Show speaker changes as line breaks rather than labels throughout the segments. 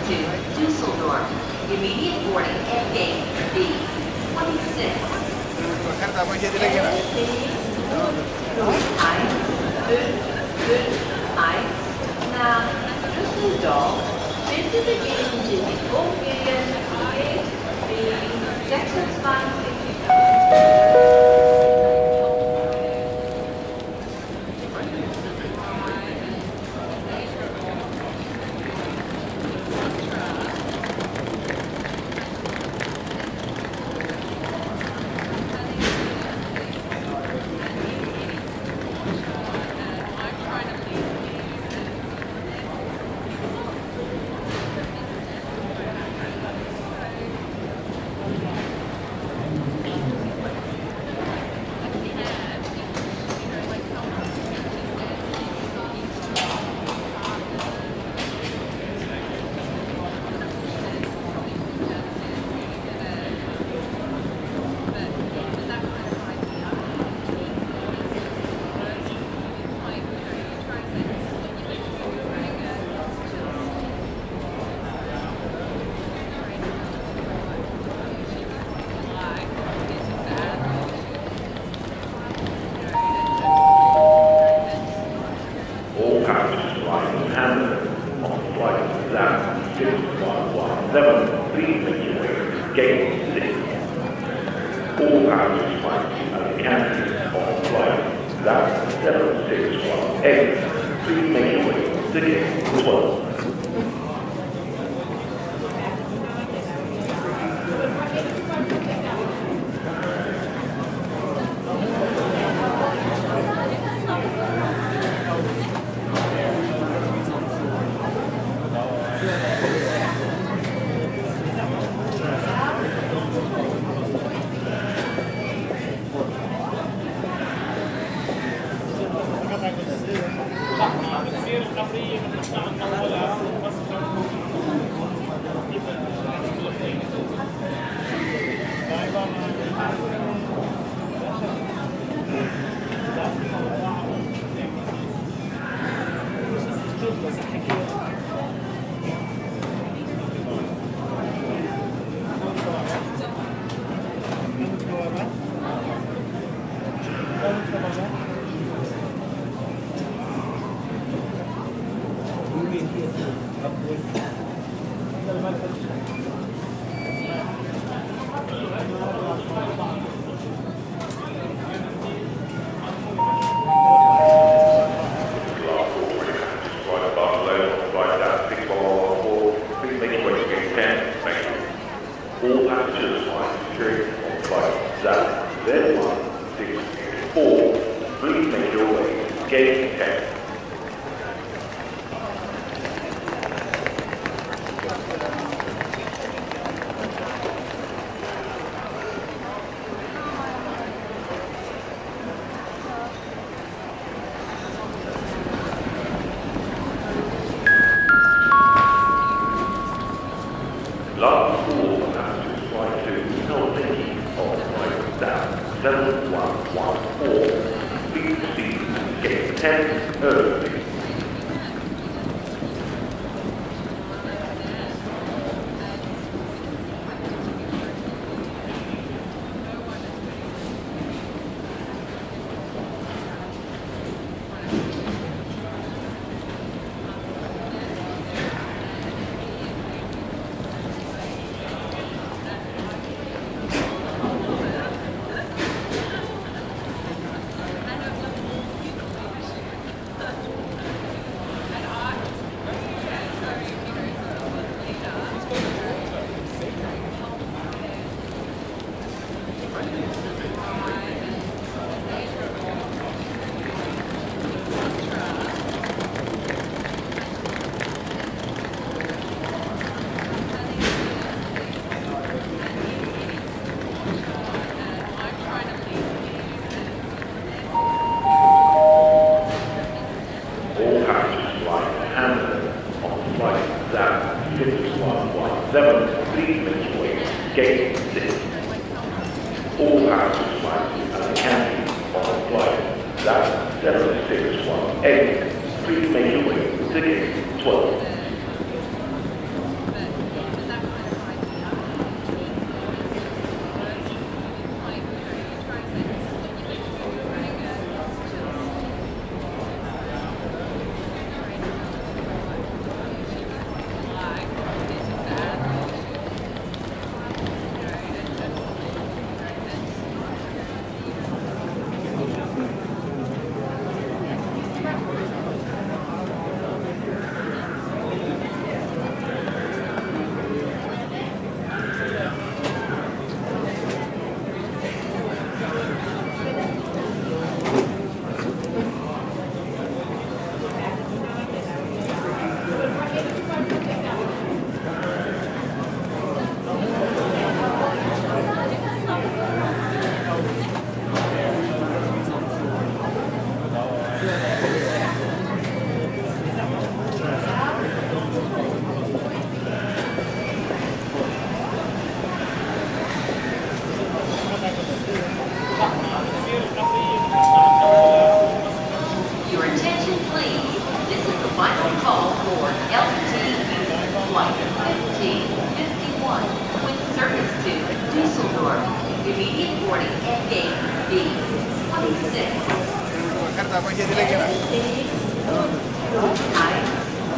to Düsseldorf. Immediate boarding at gate B26. Nach Düsseldorf. Bitte begeben Sie sich umgehend Gate B26. Flight 1551 with service to Dusseldorf. Immediate boarding at gate B26. Eins,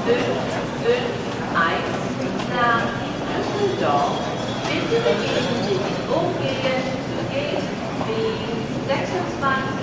551 nach Düsseldorf. Bitte begeben Sie die Umgehung zu Gate B26.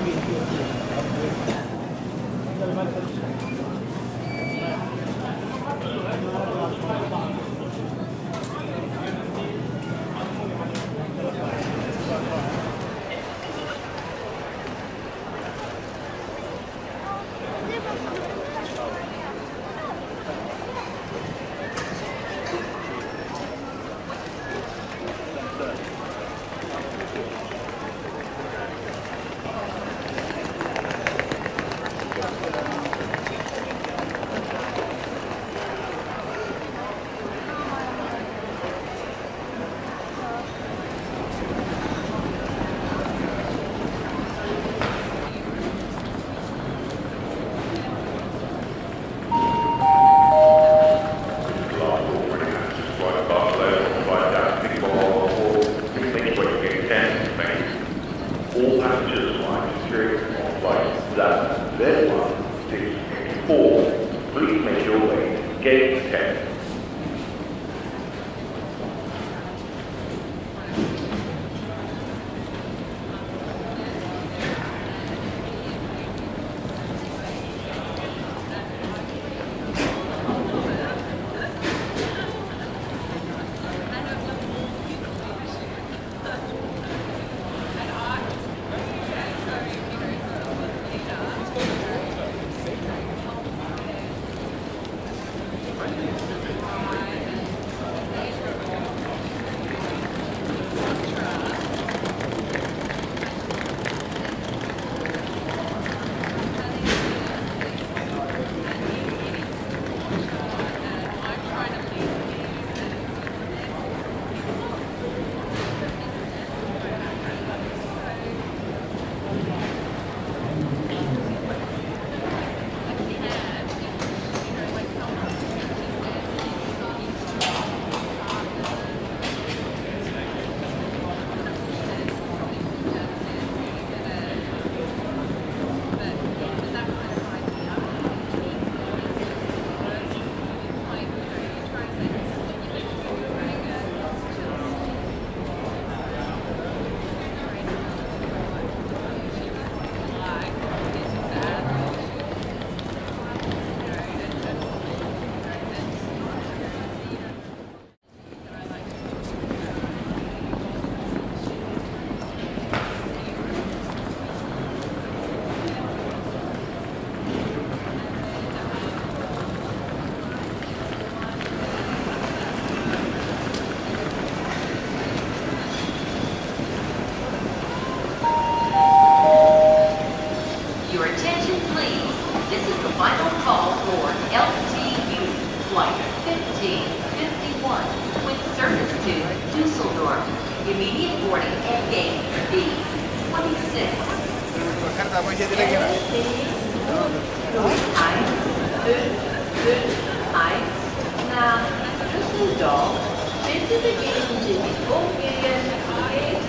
Nach Düsseldorf. Bitte begeben Sie die Umgehung zu Gate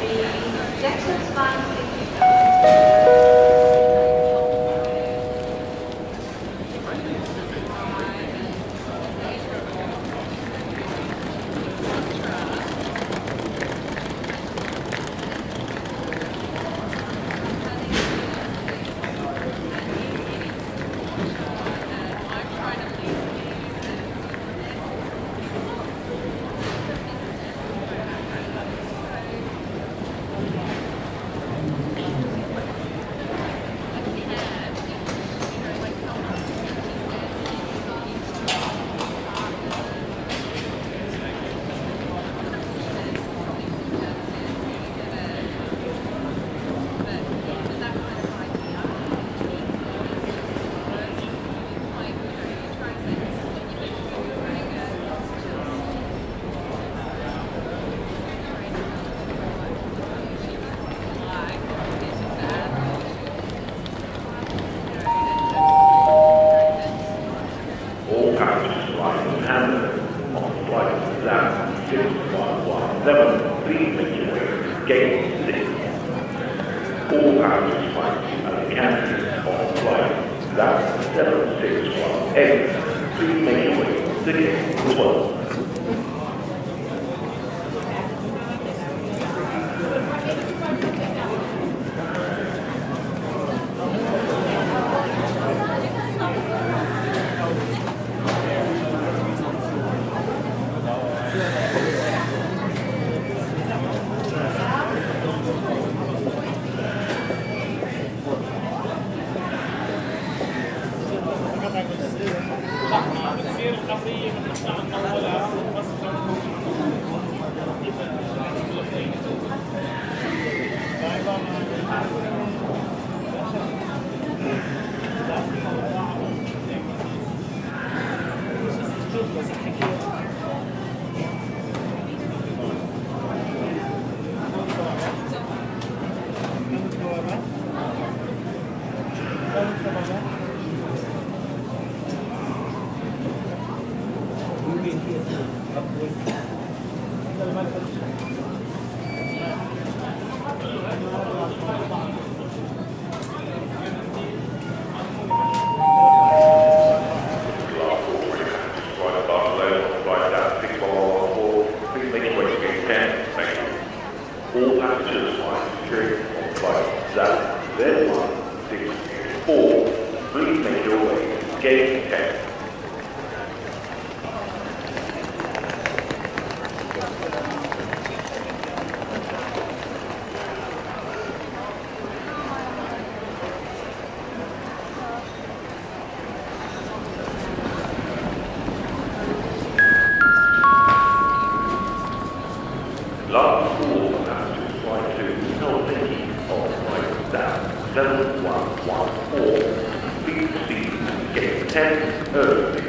B26.
please make your way to gate 6. All passengers flight at the canteen on flight, that's 761A. Please make your way to gate 12. All passengers flying security on flight ZAP Z164. Please make your way to gate 10. Last call for passengers flying to Helsinki on flight ZAP 7114. Please proceed to gate 10 urgently.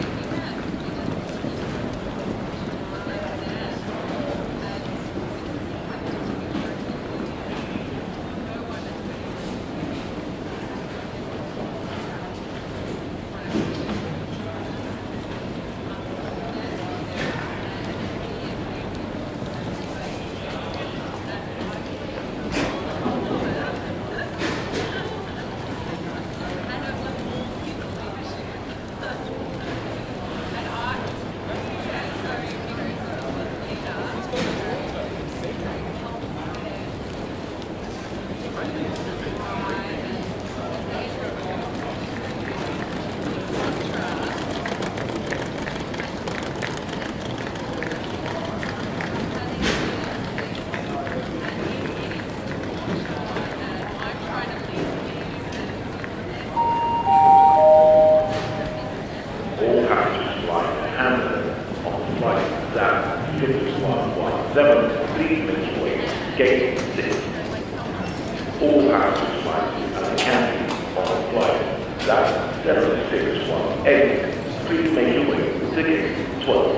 Please make your way to gate 6. All passengers flying at the canteen on flight ZAP 7618. Please make your way to gate 12.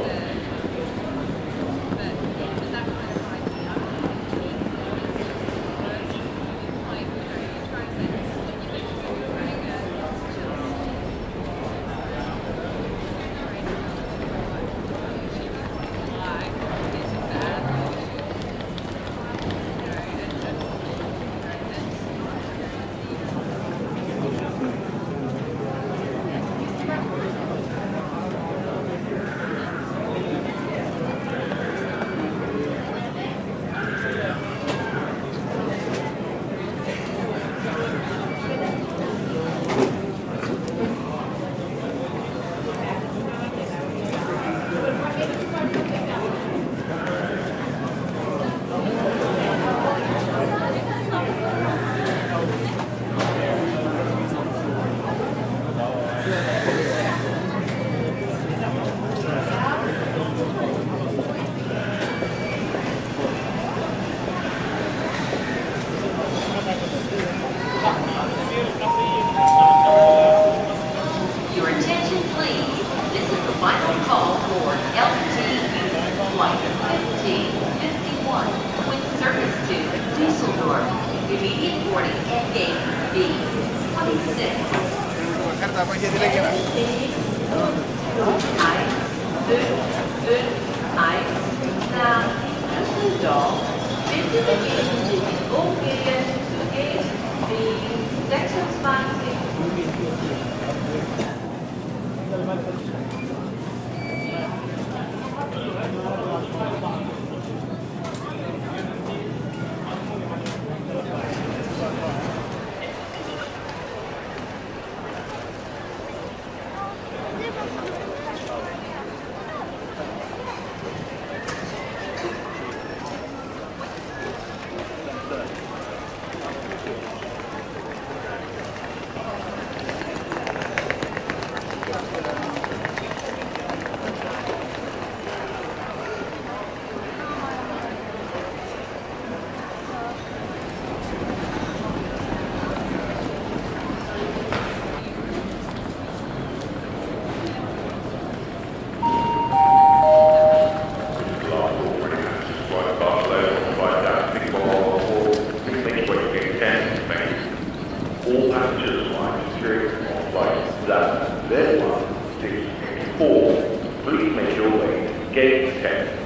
Pexels, binnen de Ambience to gate B 26.
All passengers flying through on flight that Z1, 6, 4, please make your way to gate 10.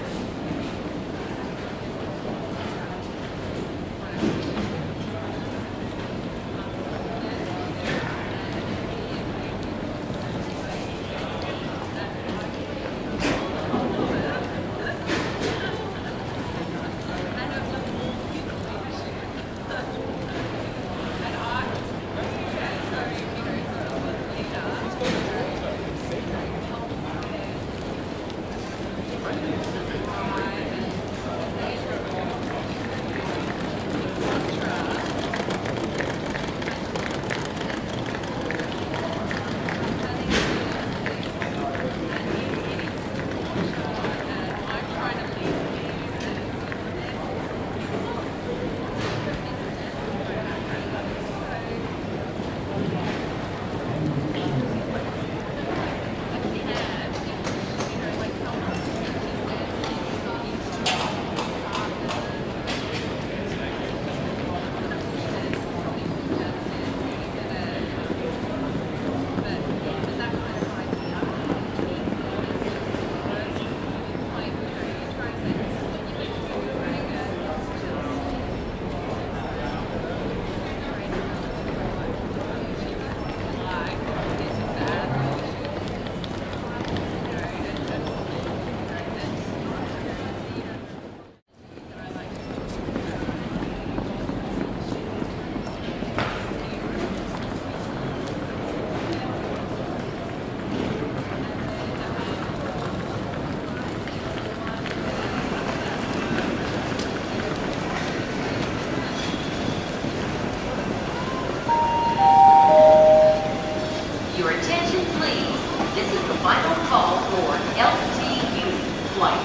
Final call for LTU Flight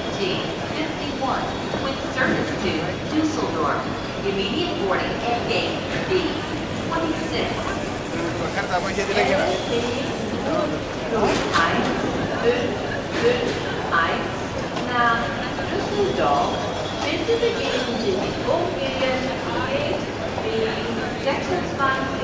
1551 with service to Dusseldorf. Immediate boarding at gate B26. Naar Düsseldorf binnen de Ambience gate B26.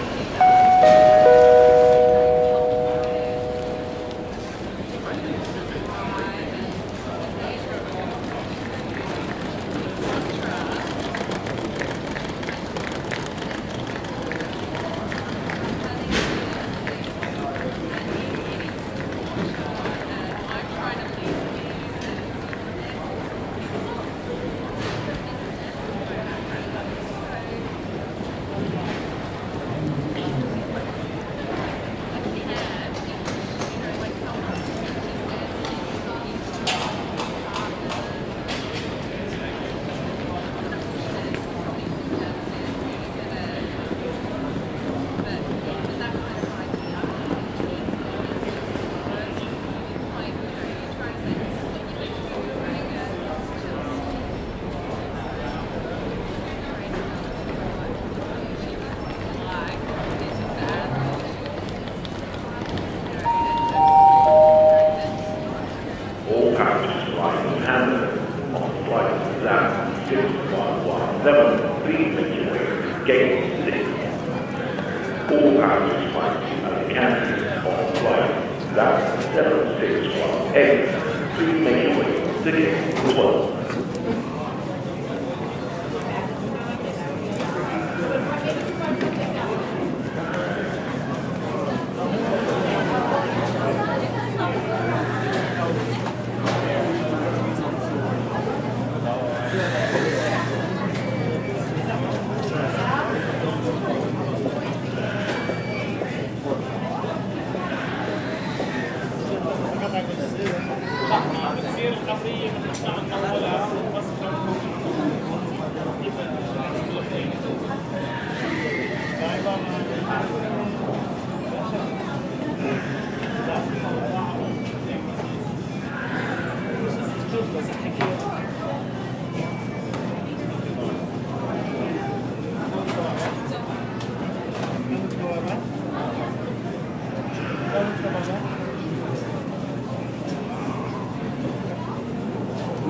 Please make your way to gate 6. All passengers flying at the canteen on flight that 761A, please make your way to gate 12.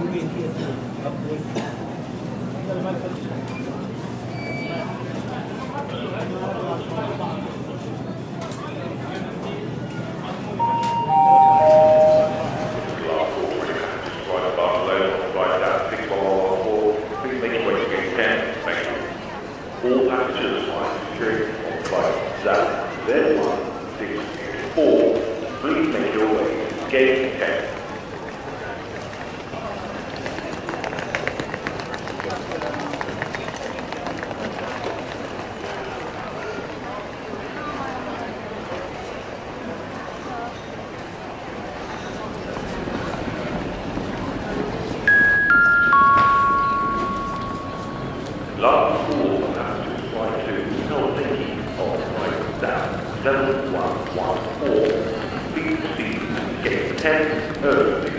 All passengers flying security on flight Z1664, please make your way to gate 10. Last call for passengers flight to Helsinki on flight down 7114. Please proceed to gate 10 urgently.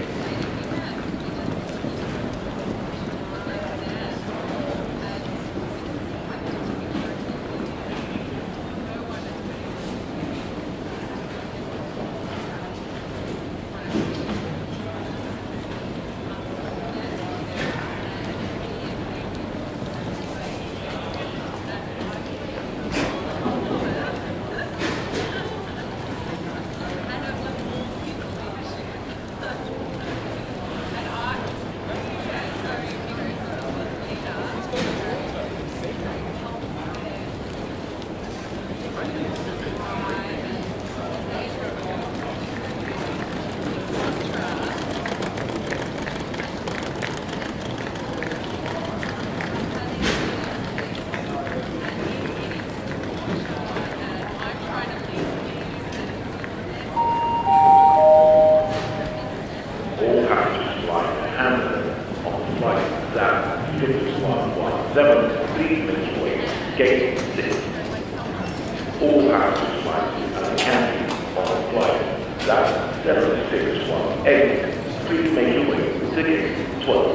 Please make your way to gate 6. All passengers flying to Alicante on flight Z0618. Please make your way to gate 12.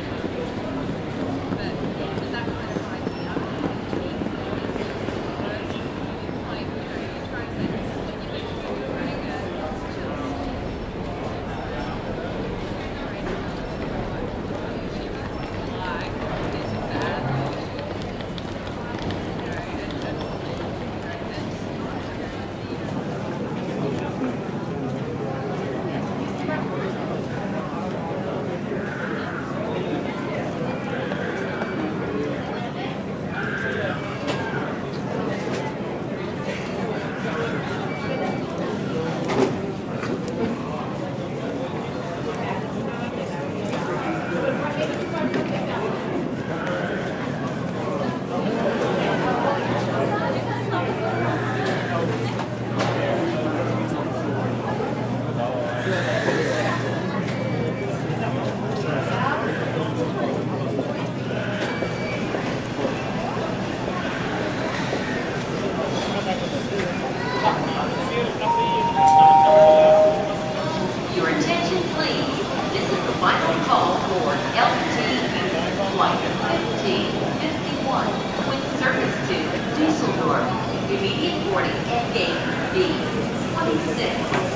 Your attention, please. This is the final call for LT Flight 1551 with service to Düsseldorf. Immediate boarding at gate B26.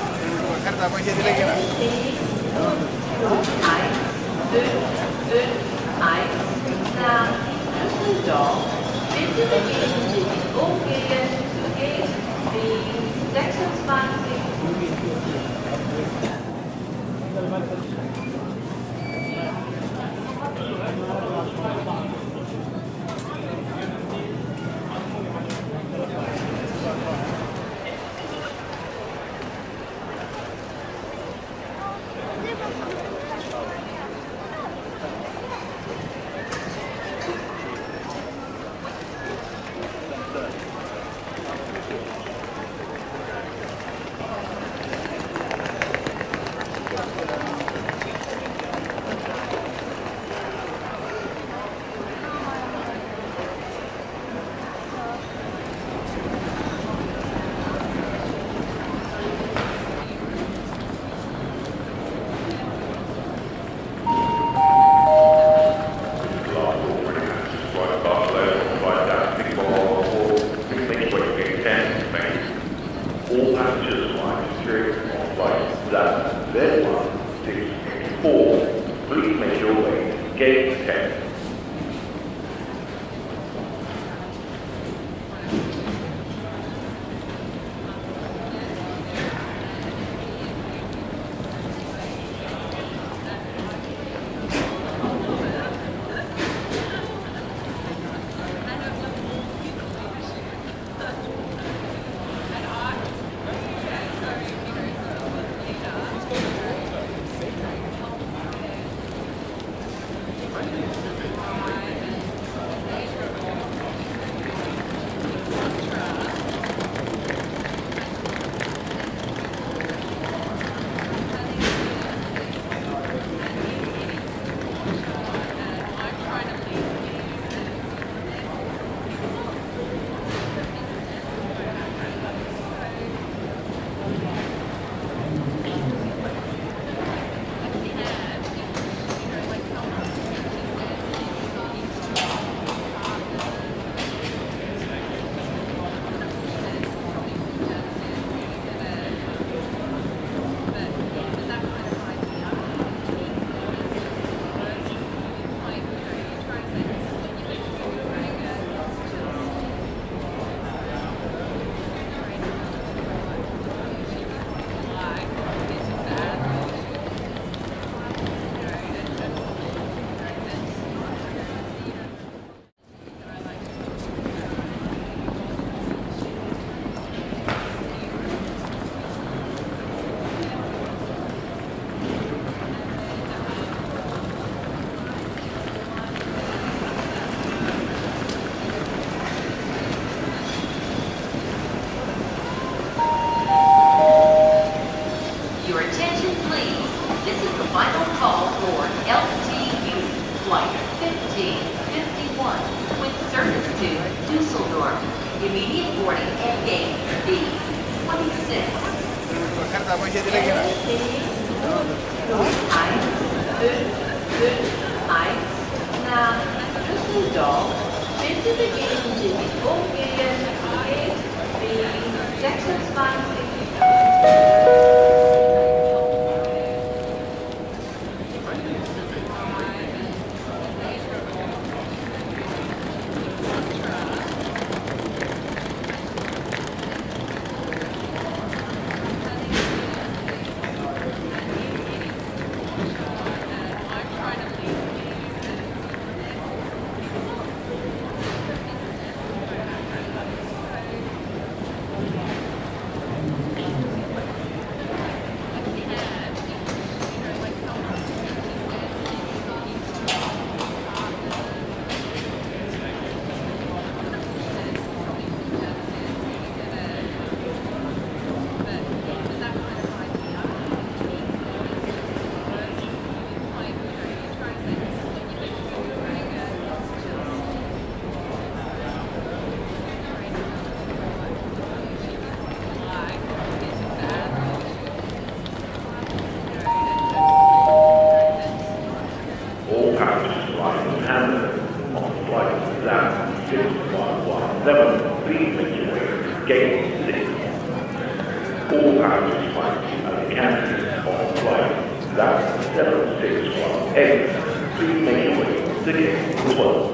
Naar Düsseldorf. Bitte beginnen Sie umgehend zu Gate B26.
Gate 10.
Nach Düsseldorf bitte beginnen Sie die Umgehung Gate B26.
Gate 6. All passengers find at the canteen on flight. That's 761. Please make your way to gate 12.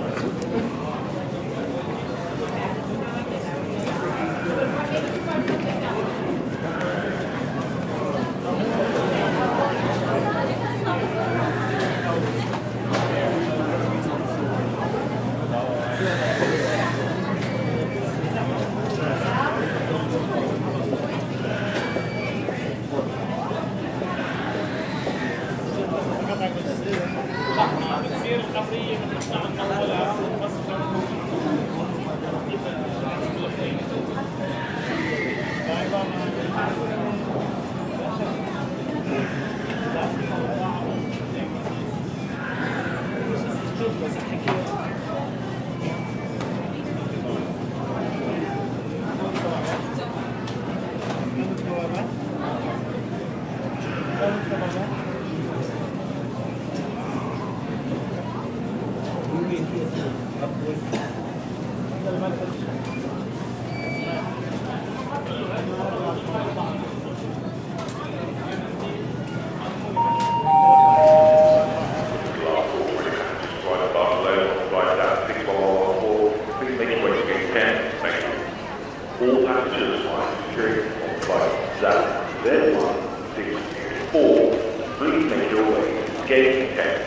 Gate 10.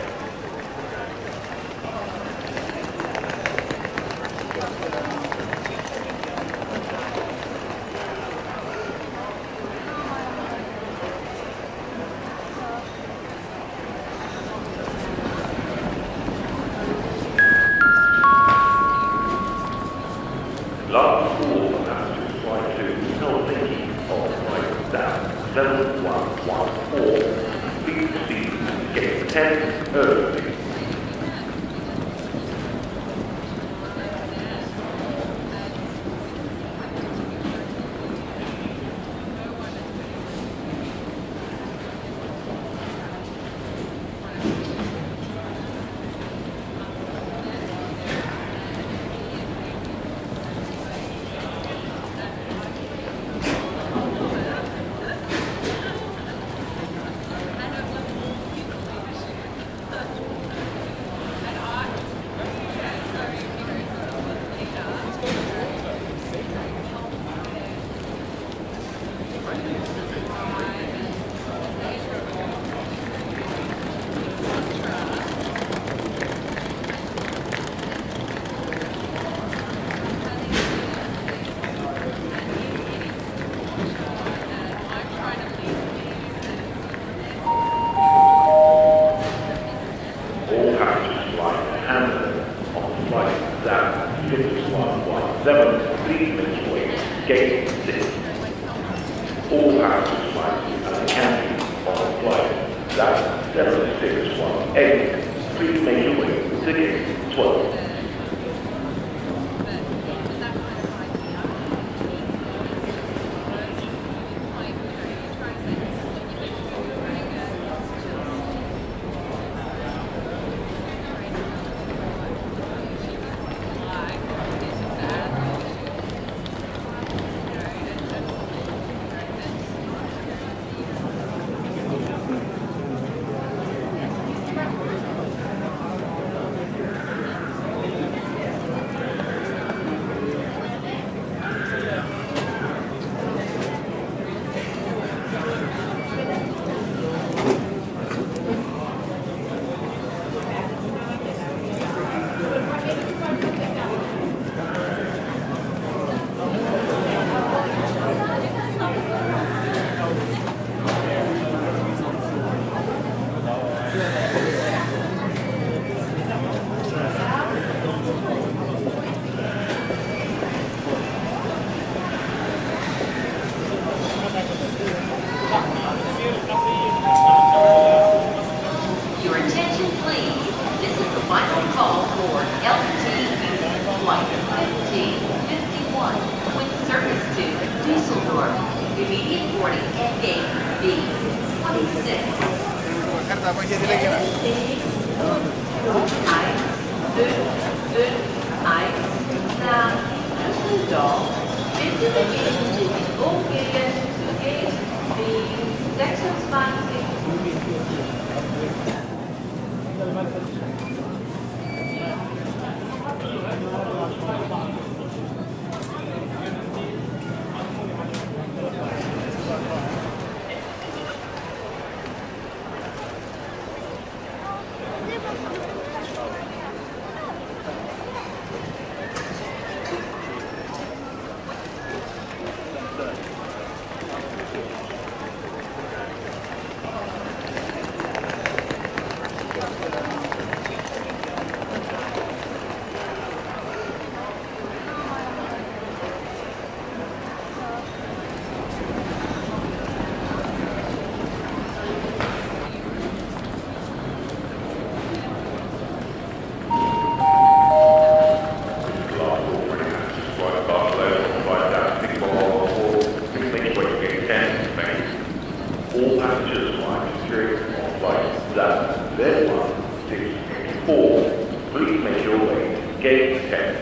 Last call for passengers flight to Helsinki on flight down 7114. Please proceed to gate 10 urgently. Gate 6. All passengers flights and camping on flight. That's 7618. Please make your way to gate 12. All passengers flying security on flight that Z1684, please make your way to gate 10.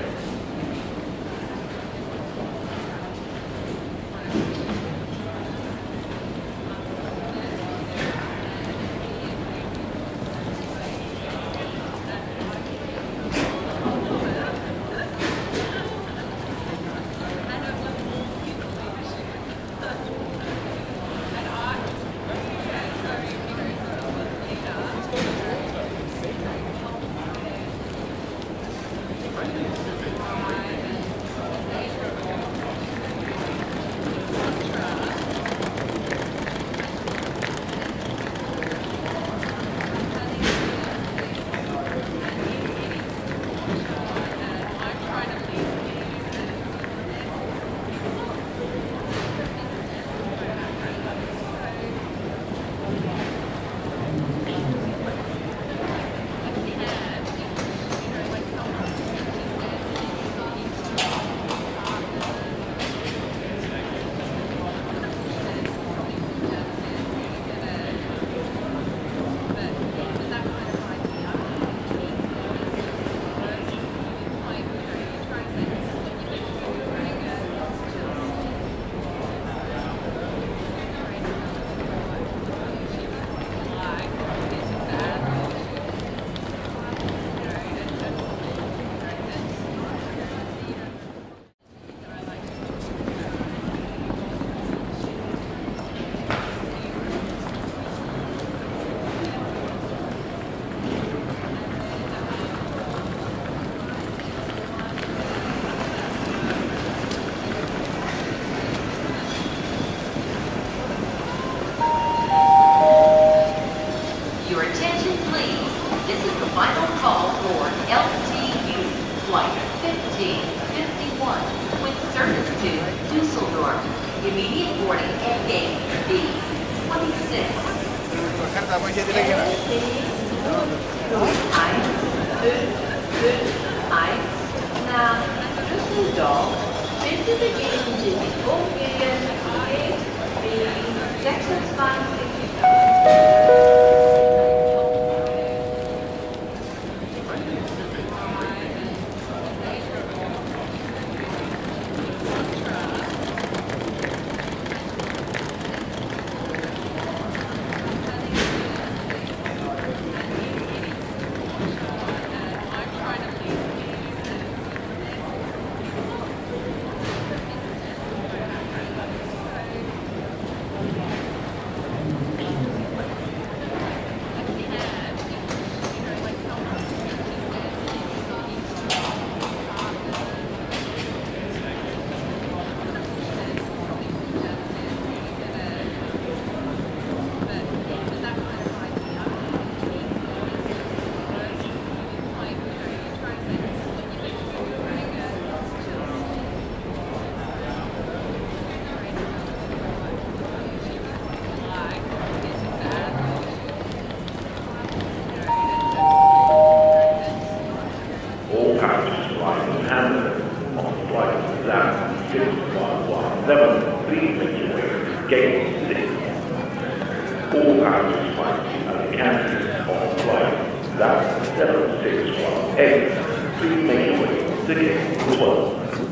Your attention, please. This is the final call for LTU Flight 1551 with service to Dusseldorf. Immediate boarding at gate B26. Nach Düsseldorf bitte begeben Sie die Fluglinien Gate B26.
Please make your way to gate 6. All passengers flying at the canopy on flight that's 761 please make your way to gate 12.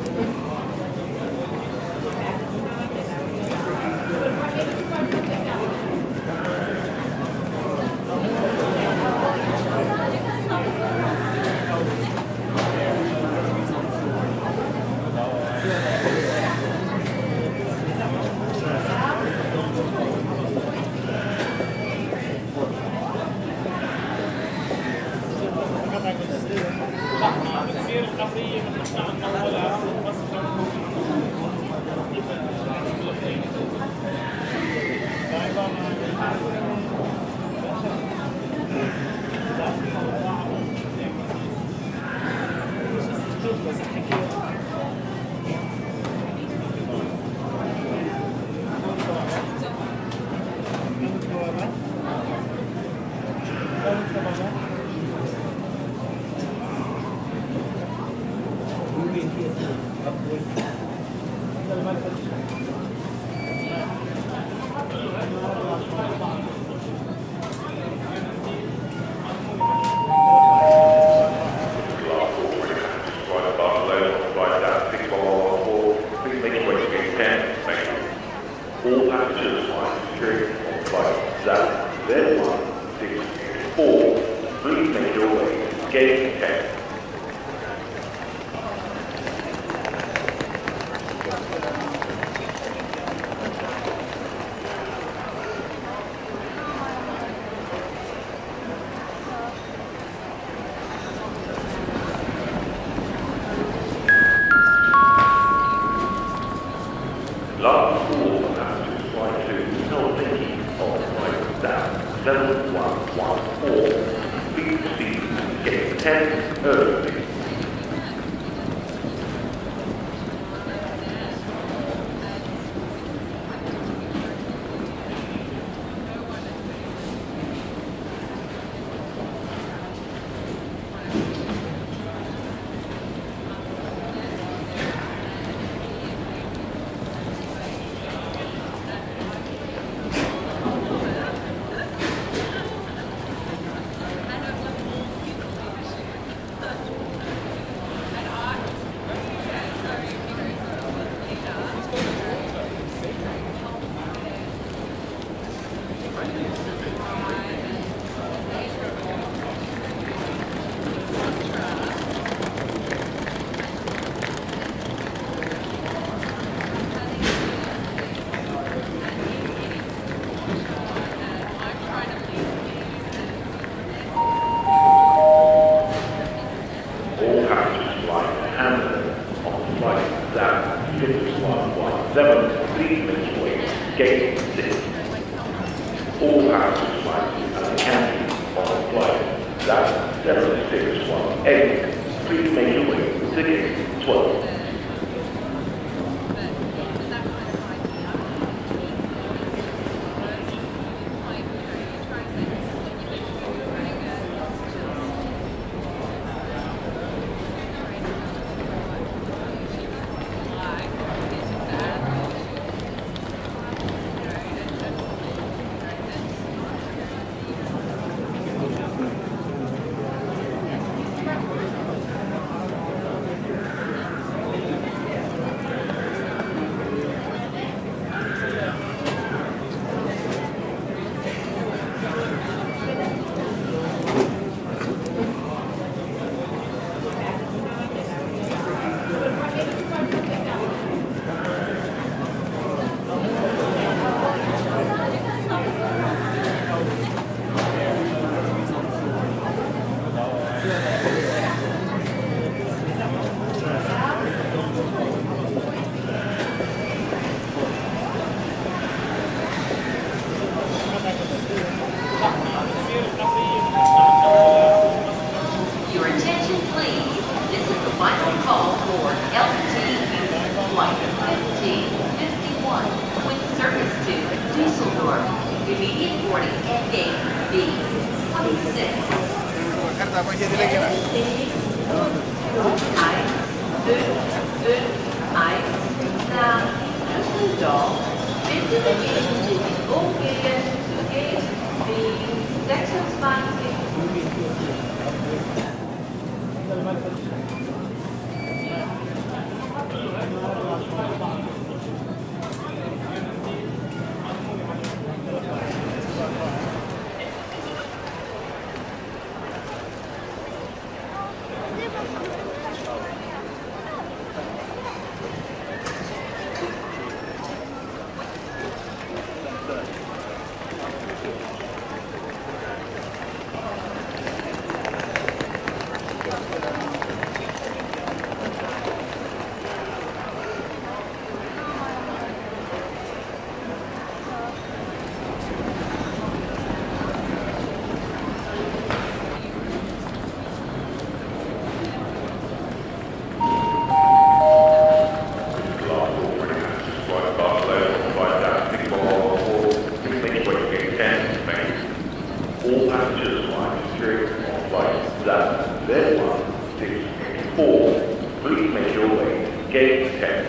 All passengers flying straight on flight Z164, please make your way to gate 10. Last call for passengers flying to Helsinki on flight down 7114. Please proceed to gate 10 urgently. That's 761 exit. Please make your way to gate 12.
Your attention, please. This is the final call for LTU Flight 1551 with service to Dusseldorf. Immediate boarding at gate B26. Naar Düsseldorf. Bitte begeben Sie sich umgehend zu Gate B26.
All passengers flying straight on flight Z1684, please make your way to gate 10.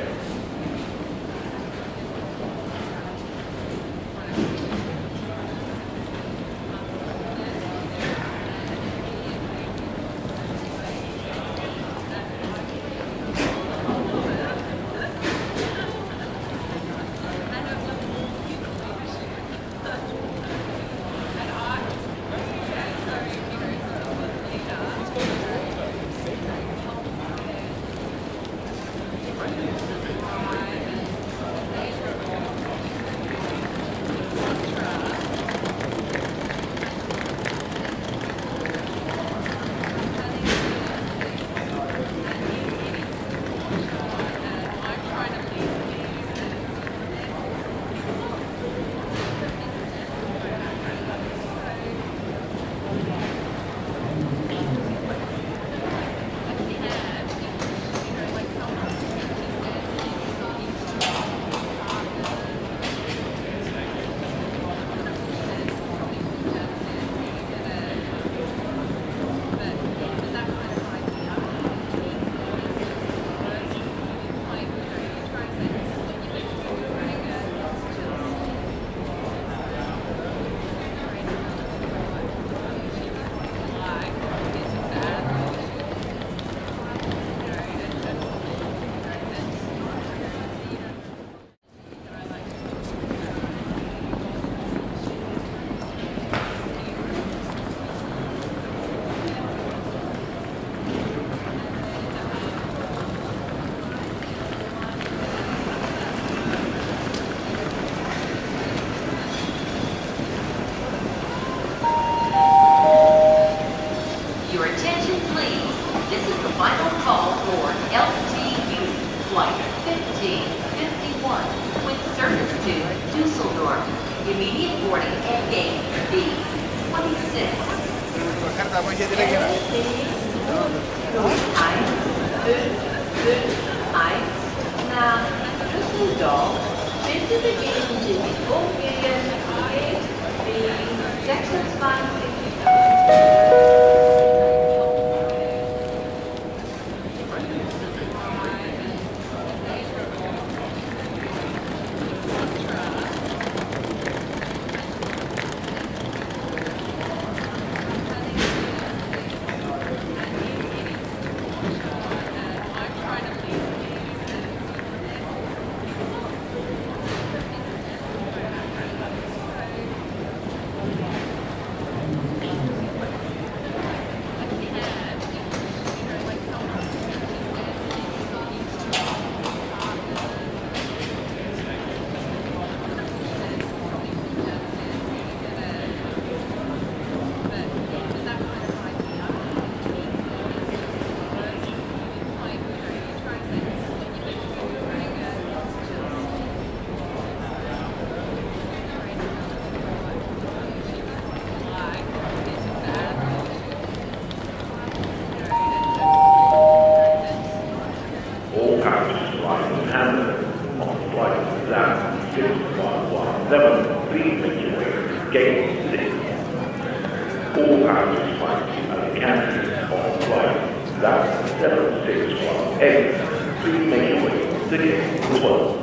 nach Düsseldorf bitte begeben Sie sich umgehend Gate B26.
Gate 6. All passengers find and cancel on flight. That's 761A. Please make your way to gate 12.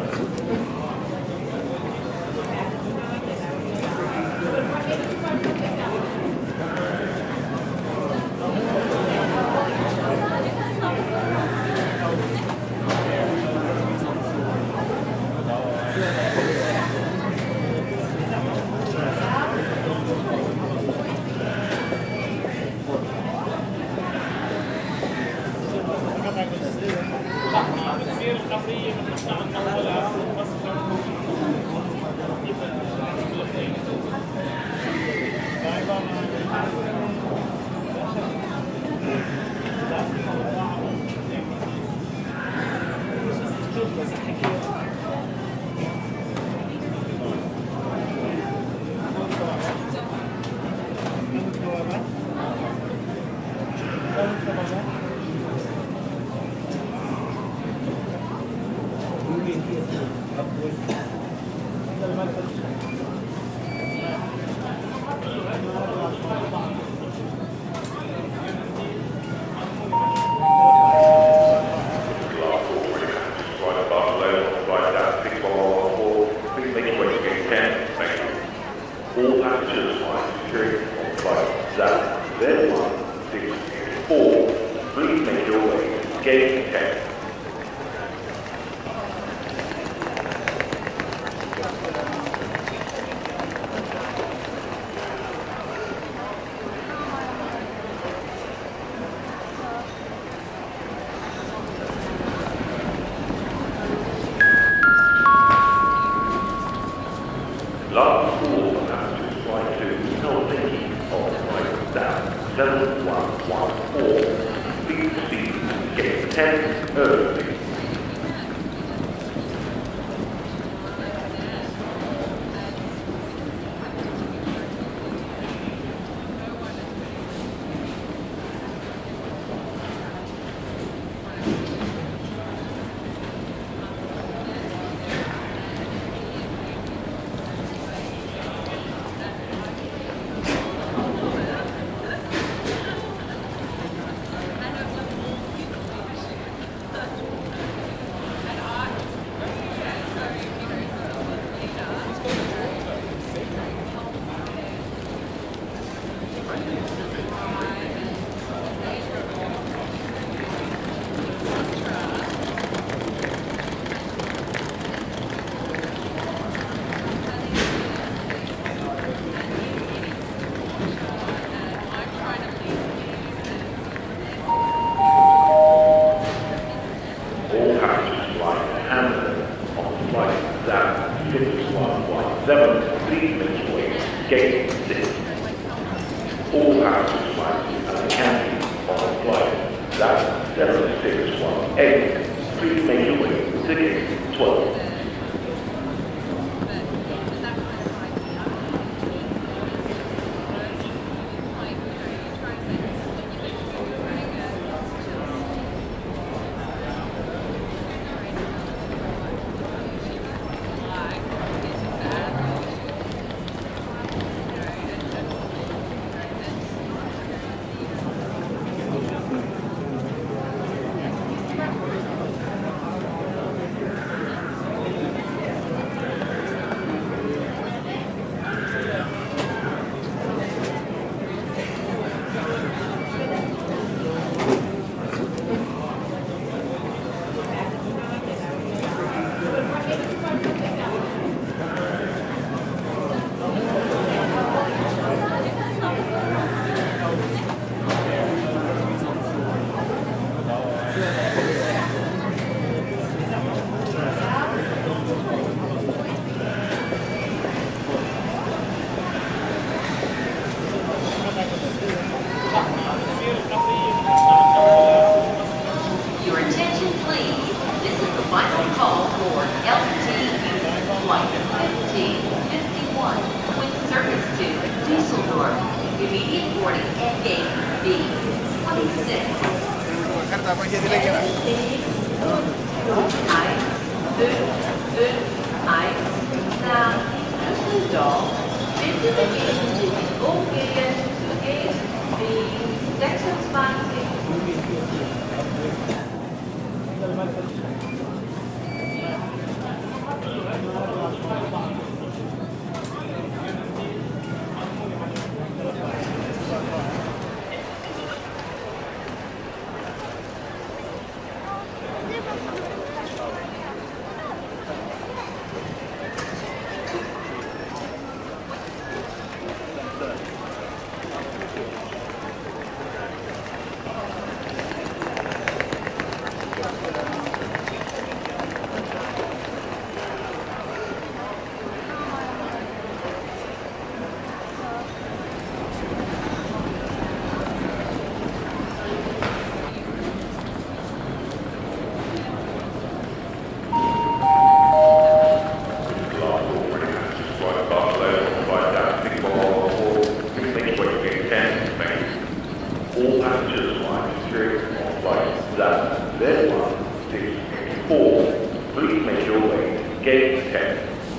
All passengers are secured on flight ZAP Z164. Please make your way to gate 10. Last call passengers flight to Helsinki on flight ZAP 7114. Please proceed to gate 10 urgently. Please make your way to gate 6. All passengers flight and camping on flight ZAP 761A. Please make your way to gate 12.
gate B26. Naar Düsseldorf bitte begeben Sie sich umgehend zu Gate B26.
All passengers flying through on flight that Z164, please make your way to gate 10.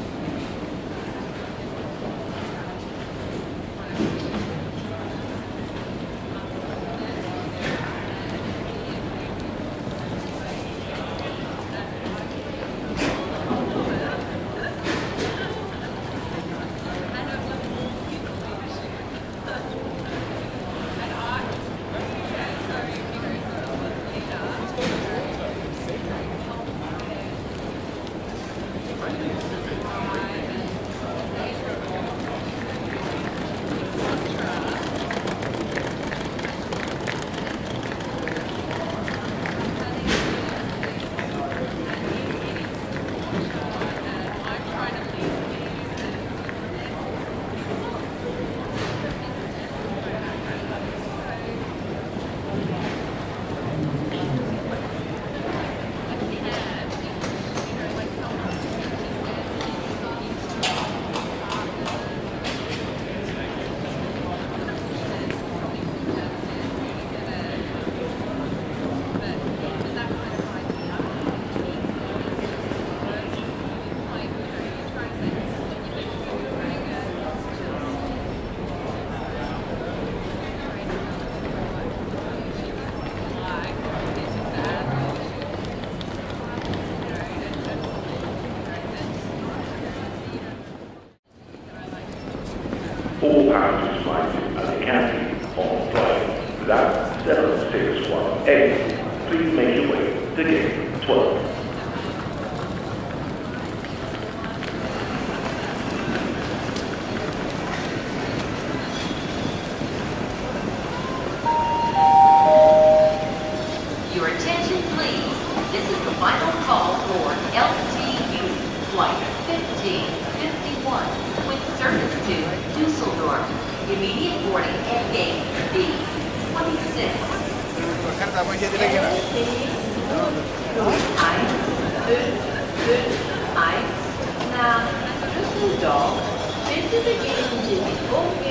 All passengers flying to Alicante on flight that 761A, please make your way to gate 12.
Your attention, please. This is the final call for LTU Flight 1551 with service to Düsseldorf. Immediate boarding at gate B26. Nach Düsseldorf bitte begeben Sie sich